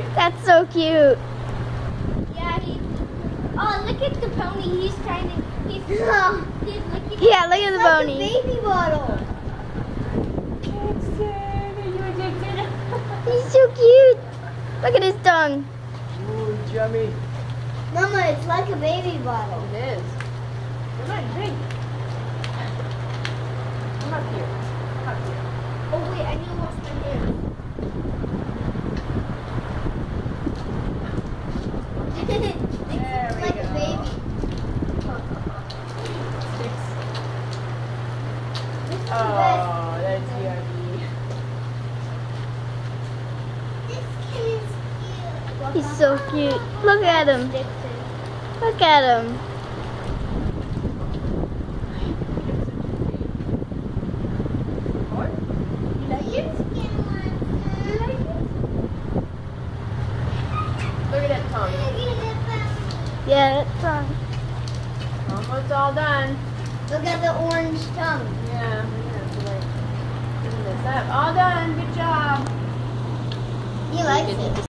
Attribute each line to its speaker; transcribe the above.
Speaker 1: That's so cute.
Speaker 2: Yeah, oh, look at the pony. He's trying to. He's looking.
Speaker 1: Yeah, look at the
Speaker 2: like
Speaker 1: pony.
Speaker 2: A baby bottle.
Speaker 3: Dexter, are you addicted?
Speaker 1: He's so cute. Look at his tongue.
Speaker 3: Ooh, yummy.
Speaker 2: Mama, it's like a baby bottle.
Speaker 3: It is. Come on, drink. Come up here. Come up here.
Speaker 2: Oh wait, I need to wash my hair.
Speaker 3: There we
Speaker 2: like
Speaker 3: go.
Speaker 2: a baby.
Speaker 3: Oh, that's yummy.
Speaker 2: This kid is cute.
Speaker 1: He's so cute. Look at him. Look at him.
Speaker 3: What? You like it? You like it? Look at that tongue.
Speaker 1: Yeah, that's fun.
Speaker 3: Almost all done.
Speaker 2: Look at the orange tongue.
Speaker 3: Yeah, we're gonna have to like clean this up. All done. Good job.
Speaker 2: He likes it.